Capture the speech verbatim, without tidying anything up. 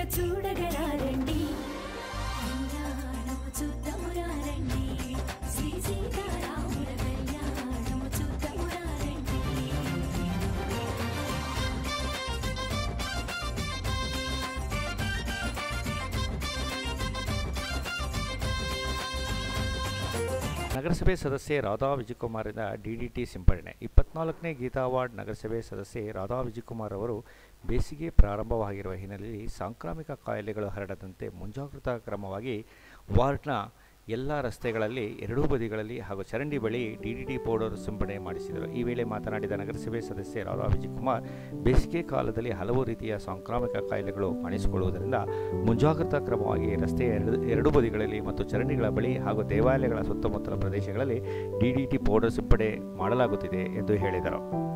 చూడగరారండి కళ్యాణము చూద్దామురారండి శ్రీ సీతారాముల కళ్యాణము చూద్దామురారండి. ನಗರಸಭೆ ಸದಸ್ಯೆ ರಾಧಾ ವಿಜಿಕುಮಾರಿಂದ ಡಿಡಿಟಿ ಸಿಂಪಡಣೆ. ಇಪ್ಪತ್ನಾಲ್ಕನೇ ಗೀತಾ ಅವಾರ್ಡ್ ನಗರಸಭೆ ಸದಸ್ಯೆ ರಾಧಾ ವಿಜಿಕುಮಾರ್ ಅವರು ಬೇಸಿಗೆ ಪ್ರಾರಂಭವಾಗಿರುವ ಹಿನ್ನೆಲೆಯಲ್ಲಿ ಸಾಂಕ್ರಾಮಿಕ ಕಾಯಿಲೆಗಳು ಹರಡದಂತೆ ಮುಂಜಾಗ್ರತಾ ಕ್ರಮವಾಗಿ ವಾರ್ಡ್ನ ಎಲ್ಲ ರಸ್ತೆಗಳಲ್ಲಿ ಎರಡೂ ಬದಿಗಳಲ್ಲಿ ಹಾಗೂ ಚರಂಡಿ ಬಳಿ ಡಿಡಿಟಿ ಪೌಡರ್ ಸಿಂಪಡಣೆ ಮಾಡಿಸಿದರು. ಈ ವೇಳೆ ಮಾತನಾಡಿದ ನಗರಸಭೆ ಸದಸ್ಯೆ ರಾಧಾ ವಿಜಿಕುಮಾರ್, ಬೇಸಿಗೆ ಕಾಲದಲ್ಲಿ ಹಲವು ರೀತಿಯ ಸಾಂಕ್ರಾಮಿಕ ಕಾಯಿಲೆಗಳು ಕಾಣಿಸಿಕೊಳ್ಳುವುದರಿಂದ ಮುಂಜಾಗ್ರತಾ ಕ್ರಮವಾಗಿ ರಸ್ತೆಯ ಎರಡು ಎರಡೂ ಬದಿಗಳಲ್ಲಿ ಮತ್ತು ಚರಂಡಿಗಳ ಬಳಿ ಹಾಗೂ ದೇವಾಲಯಗಳ ಸುತ್ತಮುತ್ತಲ ಪ್ರದೇಶಗಳಲ್ಲಿ ಡಿಡಿಟಿ ಪೌಡರ್ ಸಿಂಪಡಣೆ ಮಾಡಲಾಗುತ್ತಿದೆ ಎಂದು ಹೇಳಿದರು.